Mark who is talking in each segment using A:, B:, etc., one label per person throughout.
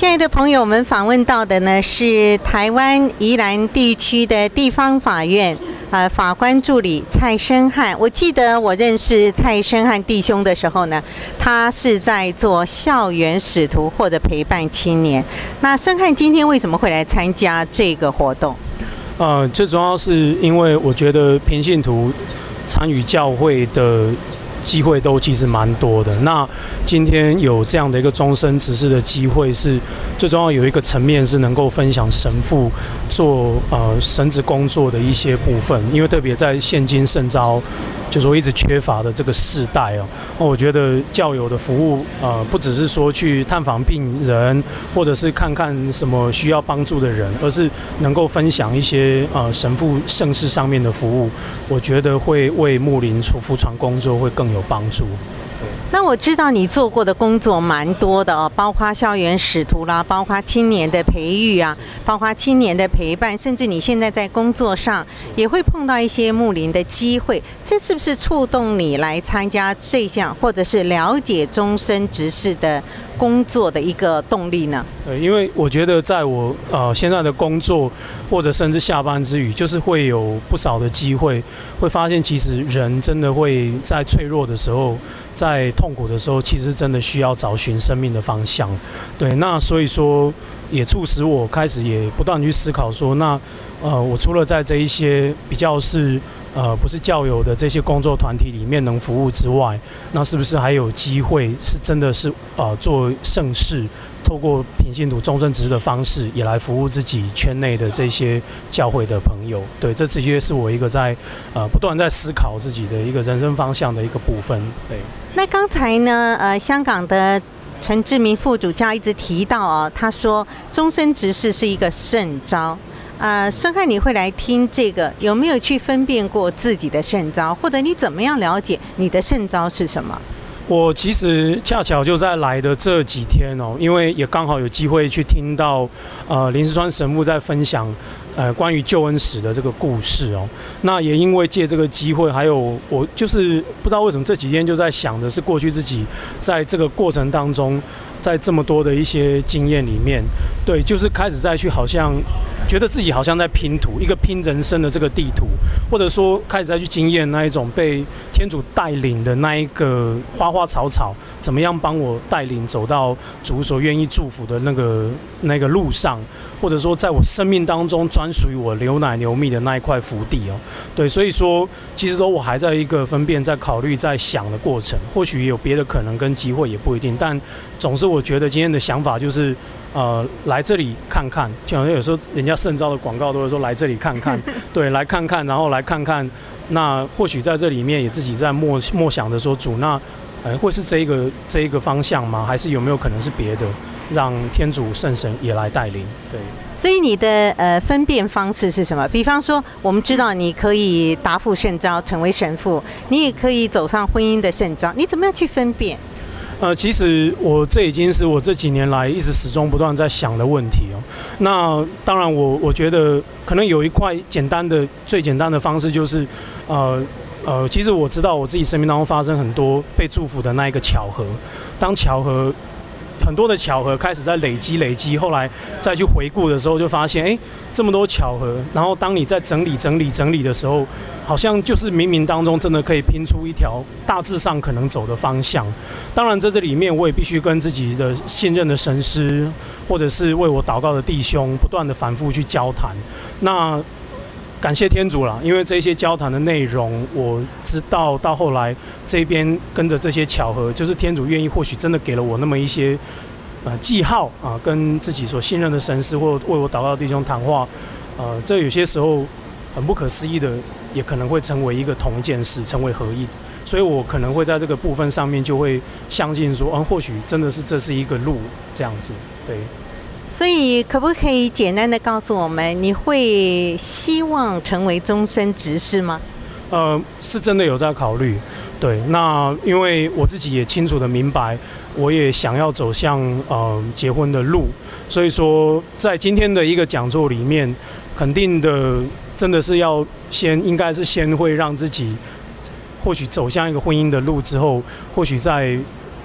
A: 亲爱的朋友们，访问到的呢是台湾宜兰地区的地方法院法官助理蔡申翰。我记得我认识蔡申翰弟兄的时候呢，他是在做校园使徒或者陪伴青年。那申翰今天为什么会来参加这个活动？
B: 最主要是因为我觉得平信徒参与教会的机会都其实蛮多的。那今天有这样的一个终身执事的机会，是最重要有一个层面是能够分享神父做神职工作的一些部分，因为特别在现今圣召就说一直缺乏的这个世代我觉得教友的服务不只是说去探访病人，或者是看看什么需要帮助的人，而是能够分享一些神父圣事上面的服务，我觉得会为牧灵服传工作会更有帮助。
A: 那我知道你做过的工作蛮多的包括校园使徒啦，包括青年的培育啊，包括青年的陪伴，甚至你现在在工作上也会碰到一些牧灵的机会，这是不是触动你来参加这项，或者是了解终身执事的工作的一个动力呢？
B: 因为我觉得在我现在的工作，或者甚至下班之余，就是会有不少的机会，会发现其实人真的会在脆弱的时候，在痛苦的时候，其实真的需要找寻生命的方向。对，那所以说也促使我开始也不断去思考说，那我除了在这一些比较是不是教友的这些工作团体里面能服务之外，那是不是还有机会是真的是做圣事，透过平信徒终身执事的方式，也来服务自己圈内的这些教会的朋友。对，这直接是我一个在不断在思考自己的一个人生方向的一个部分。对。那
A: 刚才呢，香港的陈志明副主教一直提到他说终身执事是一个圣召。申翰，你会来听这个，有没有去分辨过自己的圣召，或者你怎么样了解你的圣召是什么？
B: 我其实恰巧就在来的这几天因为也刚好有机会去听到林时川神父在分享关于救恩史的这个故事那也因为借这个机会，还有我就是不知道为什么这几天就在想的是过去自己在这个过程当中，在这么多的一些经验里面，对，就是开始再去好像觉得自己好像在拼图，一个拼人生的这个地图，或者说开始再去经验那一种被天主带领的那一个花花草草，怎么样帮我带领走到主所愿意祝福的那个路上，或者说在我生命当中专属于我牛奶牛蜜的那一块福地对，所以说其实我还在一个分辨、在考虑、在想的过程，或许也有别的可能跟机会也不一定，但总是我觉得今天的想法就是来这里看看，就好像有时候人家圣召的广告都会说来这里看看，对，来看看，然后来看看，那或许在这里面也自己在默想的说，主，那会是这一个方向吗？还是有没有可能是别的，让天主圣神也来带领？对。
A: 所以你的分辨方式是什么？比方说，我们知道你可以答复圣召，成为神父，你也可以走上婚姻的圣召，你怎么样去分辨？
B: 其实这已经是我这几年来一直始终不断在想的问题那当然我觉得可能有一块最简单的方式就是其实我知道我自己生命当中发生很多被祝福的那一个巧合，当很多的巧合开始在累积，后来再去回顾的时候，就发现这么多巧合，然后当你在整理的时候，好像就是冥冥当中真的可以拼出一条大致上可能走的方向。当然在这里面我也必须跟自己的信任的神师，或者是为我祷告的弟兄不断的反复去交谈。那感谢天主啦，因为这些交谈的内容，我知道到后来这边跟着这些巧合，就是天主愿意或许真的给了我那么一些记号跟自己所信任的神师或为我祷告的弟兄谈话，这有些时候很不可思议的，也可能会成为一个同一件事，成为合一。所以我可能会在这个部分上面就会相信说，或许真的是这是一个路这样子，对。
A: 所以可不可以简单的告诉我们，你会希望成为终身执事吗？
B: 是真的有在考虑，对。那因为我自己也清楚的明白，我也想要走向结婚的路，所以说在今天的一个讲座里面，肯定的真的是要应该是先会让自己或许走向一个婚姻的路之后，或许在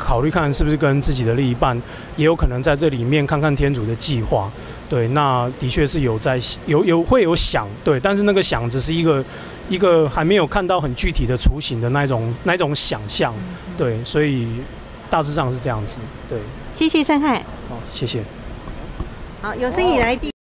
B: 考虑看是不是跟自己的另一半也有可能在这里面看看天主的计划。对，那的确是会有想，对，但是那个想只是一个还没有看到很具体的雏形的那种想象。对，所以大致上是这样子。对，
A: 谢谢申翰。
B: 好，谢谢。
A: 好，有生以来第